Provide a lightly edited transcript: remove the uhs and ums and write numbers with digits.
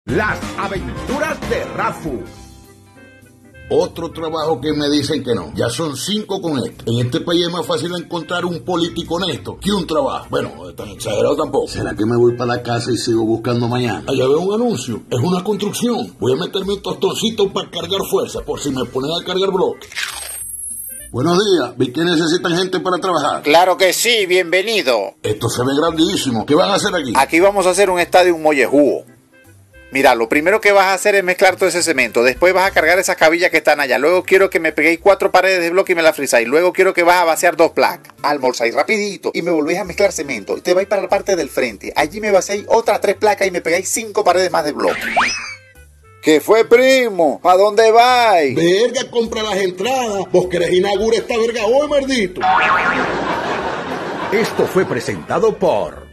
Las aventuras de Rafu. Otro trabajo que me dicen que no. Ya son 5 con esto. En este país es más fácil encontrar un político honesto que un trabajo. Bueno, tan exagerado tampoco. ¿Será que me voy para la casa y sigo buscando mañana? Allá veo un anuncio. Es una construcción. Voy a meterme un tostoncito para cargar fuerza, por si me ponen a cargar bloques. Buenos días. ¿Vi que necesitan gente para trabajar? Claro que sí, bienvenido. Esto se ve grandísimo. ¿Qué van a hacer aquí? Aquí vamos a hacer un estadio, un mollejúo. Mira, lo primero que vas a hacer es mezclar todo ese cemento. Después vas a cargar esas cabillas que están allá. Luego quiero que me peguéis 4 paredes de bloque y me las frisáis. Luego quiero que vas a vaciar 2 placas. Almorzáis rapidito y me volvéis a mezclar cemento. Y te vais para la parte del frente. Allí me vaciáis otras 3 placas y me pegáis 5 paredes más de bloque. ¿Qué fue, primo? ¿Para dónde vais? Verga, compra las entradas. ¿Vos querés inaugurar esta verga hoy, maldito? Esto fue presentado por